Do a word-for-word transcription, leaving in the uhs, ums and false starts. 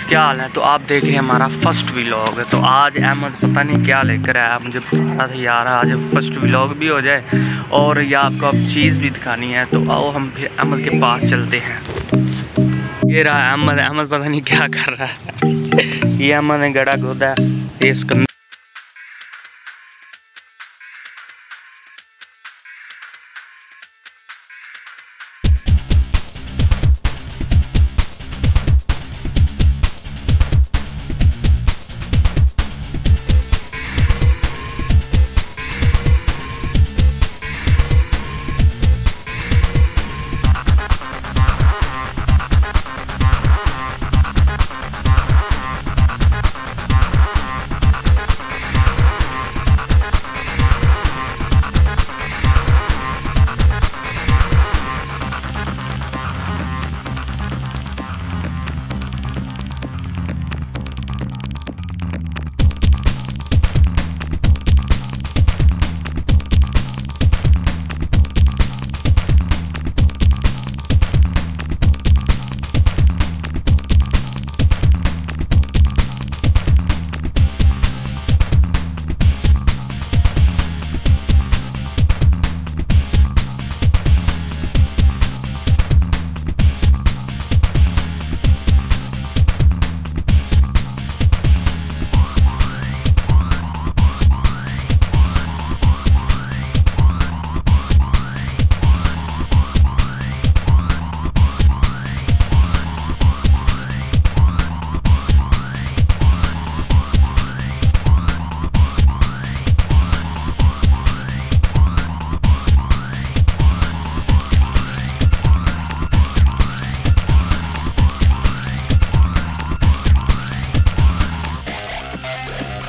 Guys क्या हाल है। तो आप देख रहे हैं हमारा फर्स्ट व्लॉग। तो आज अहमद पता नहीं क्या लेकर आया, मुझे बता रहा था यार आज फर्स्ट व्लॉग भी हो जाए और या आपको अब चीज़ भी दिखानी है। तो आओ हम फिर अहमद के पास चलते हैं। ये रहा अहमद। अहमद पता नहीं क्या कर रहा है। ये अहमद ने गड़ा गोदा है।